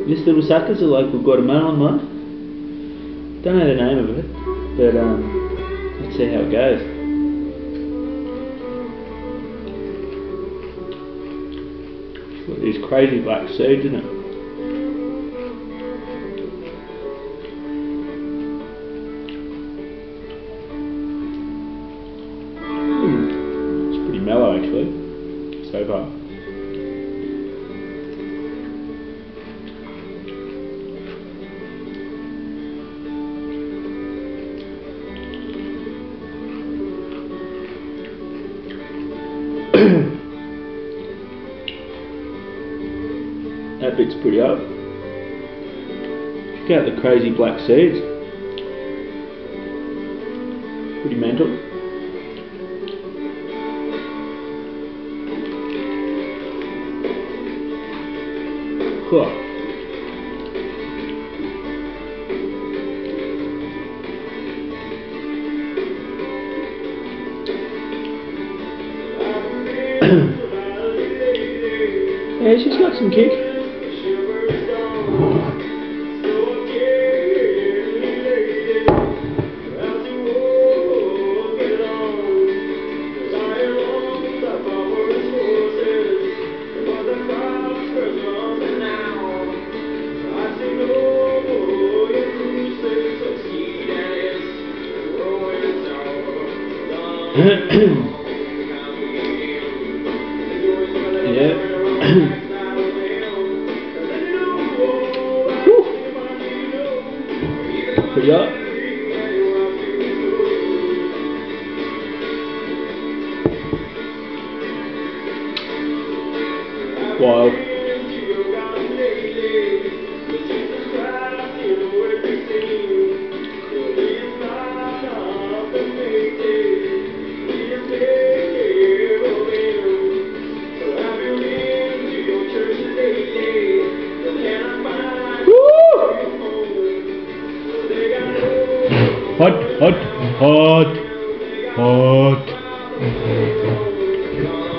This little sucker's a local Guatemalan one. Don't know the name of it, but let's see how it goes. It's got these crazy black seeds in it. It's pretty mellow actually, so far. That bit's pretty up. Check out the crazy black seeds. Pretty mental. Cool. Yeah, she's got some kick. Yeah. Pretty up. Wild. Hot, hot, hot, hot.